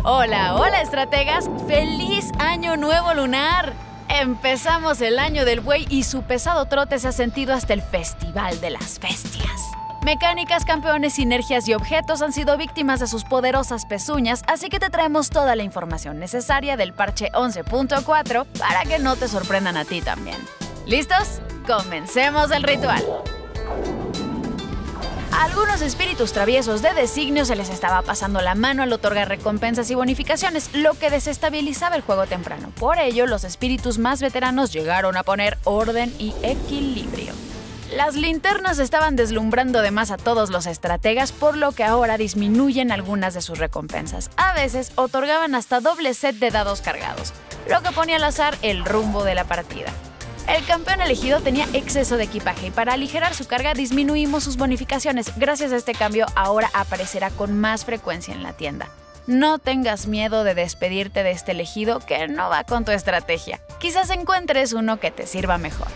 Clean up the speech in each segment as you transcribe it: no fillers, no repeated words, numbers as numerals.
Hola, hola estrategas, ¡feliz año nuevo lunar! Empezamos el año del buey y su pesado trote se ha sentido hasta el Festival de las Bestias. Mecánicas, campeones, sinergias y objetos han sido víctimas de sus poderosas pezuñas, así que te traemos toda la información necesaria del parche 11.4 para que no te sorprendan a ti también. ¿Listos? Comencemos el ritual. A algunos espíritus traviesos de designio se les estaba pasando la mano al otorgar recompensas y bonificaciones, lo que desestabilizaba el juego temprano. Por ello, los espíritus más veteranos llegaron a poner orden y equilibrio. Las linternas estaban deslumbrando de más a todos los estrategas, por lo que ahora disminuyen algunas de sus recompensas. A veces otorgaban hasta doble set de dados cargados, lo que ponía al azar el rumbo de la partida. El campeón elegido tenía exceso de equipaje y para aligerar su carga disminuimos sus bonificaciones. Gracias a este cambio ahora aparecerá con más frecuencia en la tienda. No tengas miedo de despedirte de este elegido que no va con tu estrategia. Quizás encuentres uno que te sirva mejor.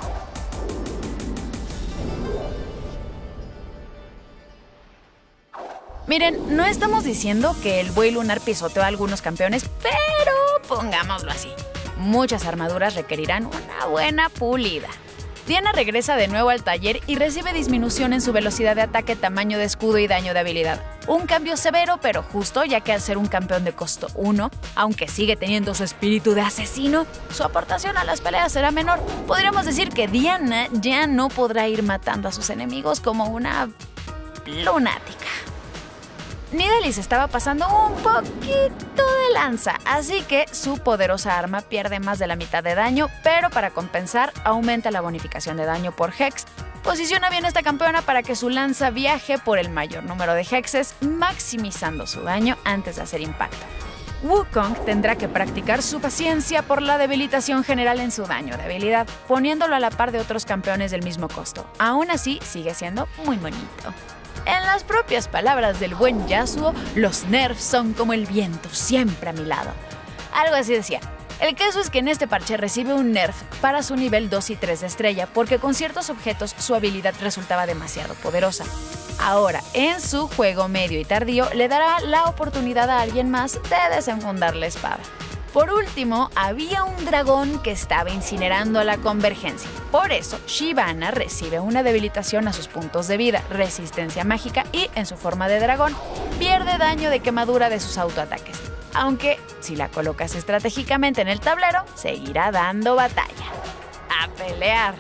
Miren, no estamos diciendo que el buey lunar pisoteó a algunos campeones, pero pongámoslo así. Muchas armaduras requerirán una buena pulida. Diana regresa de nuevo al taller y recibe disminución en su velocidad de ataque, tamaño de escudo y daño de habilidad. Un cambio severo pero justo, ya que al ser un campeón de costo 1, aunque sigue teniendo su espíritu de asesino, su aportación a las peleas será menor. Podríamos decir que Diana ya no podrá ir matando a sus enemigos como una lunática. Nidalee se estaba pasando un poquito de lanza, así que su poderosa arma pierde más de la mitad de daño, pero para compensar aumenta la bonificación de daño por hex. Posiciona bien esta campeona para que su lanza viaje por el mayor número de hexes, maximizando su daño antes de hacer impacto. Wukong tendrá que practicar su paciencia por la debilitación general en su daño de habilidad, poniéndolo a la par de otros campeones del mismo costo. Aún así, sigue siendo muy bonito. En las propias palabras del buen Yasuo, los nerfs son como el viento, siempre a mi lado. Algo así decía. El caso es que en este parche recibe un nerf para su nivel 2 y 3 de estrella, porque con ciertos objetos su habilidad resultaba demasiado poderosa. Ahora, en su juego medio y tardío, le dará la oportunidad a alguien más de desenfundar la espada. Por último, había un dragón que estaba incinerando a la convergencia. Por eso, Shyvana recibe una debilitación a sus puntos de vida, resistencia mágica y, en su forma de dragón, pierde daño de quemadura de sus autoataques. Aunque, si la colocas estratégicamente en el tablero, seguirá dando batalla. ¡A pelear!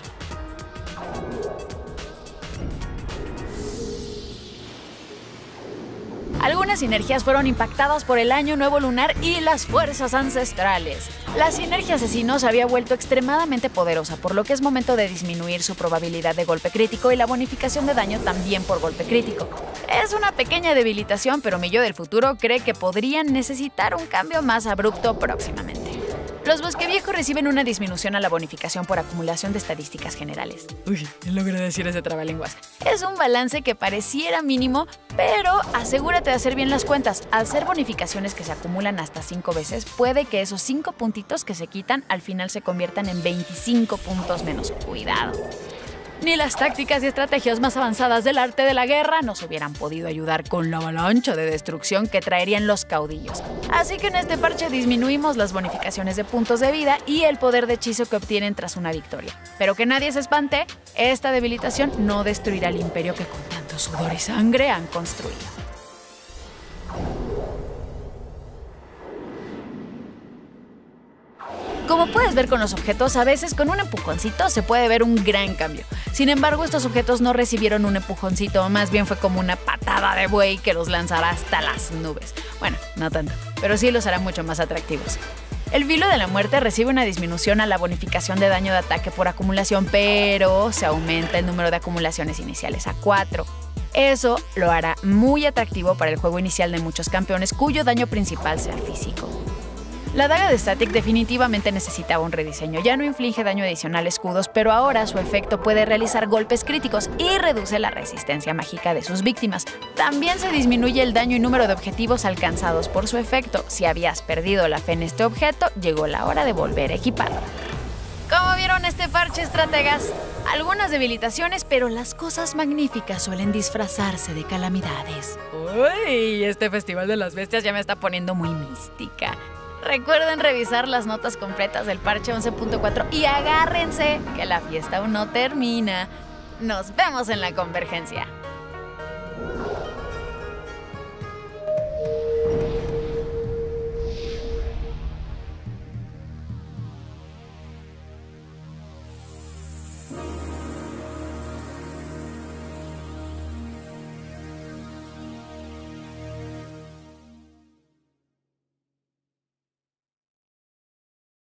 Algunas sinergias fueron impactadas por el año nuevo lunar y las fuerzas ancestrales. La sinergia asesino se había vuelto extremadamente poderosa, por lo que es momento de disminuir su probabilidad de golpe crítico y la bonificación de daño también por golpe crítico. Es una pequeña debilitación, pero mi yo del futuro cree que podrían necesitar un cambio más abrupto próximamente. Los bosqueviejos reciben una disminución a la bonificación por acumulación de estadísticas generales. Uy, logré decir ese trabalenguas. Es un balance que pareciera mínimo, pero asegúrate de hacer bien las cuentas. Al ser bonificaciones que se acumulan hasta 5 veces, puede que esos 5 puntitos que se quitan al final se conviertan en 25 puntos menos. Cuidado. Ni las tácticas y estrategias más avanzadas del arte de la guerra nos hubieran podido ayudar con la avalancha de destrucción que traerían los caudillos. Así que en este parche disminuimos las bonificaciones de puntos de vida y el poder de hechizo que obtienen tras una victoria. Pero que nadie se espante, esta debilitación no destruirá el imperio que con tanto sudor y sangre han construido. Como puedes ver con los objetos, a veces con un empujoncito se puede ver un gran cambio. Sin embargo, estos objetos no recibieron un empujoncito, más bien fue como una patada de buey que los lanzará hasta las nubes. Bueno, no tanto, pero sí los hará mucho más atractivos. El Vilo de la Muerte recibe una disminución a la bonificación de daño de ataque por acumulación, pero se aumenta el número de acumulaciones iniciales a 4. Eso lo hará muy atractivo para el juego inicial de muchos campeones cuyo daño principal sea físico. La daga de Static definitivamente necesitaba un rediseño. Ya no inflige daño adicional a escudos, pero ahora su efecto puede realizar golpes críticos y reduce la resistencia mágica de sus víctimas. También se disminuye el daño y número de objetivos alcanzados por su efecto. Si habías perdido la fe en este objeto, llegó la hora de volver a equiparlo. Como vieron, este parche, estrategas. Algunas debilitaciones, pero las cosas magníficas suelen disfrazarse de calamidades. Uy, este Festival de las Bestias ya me está poniendo muy mística. Recuerden revisar las notas completas del parche 11.4 y agárrense que la fiesta aún no termina. Nos vemos en la convergencia.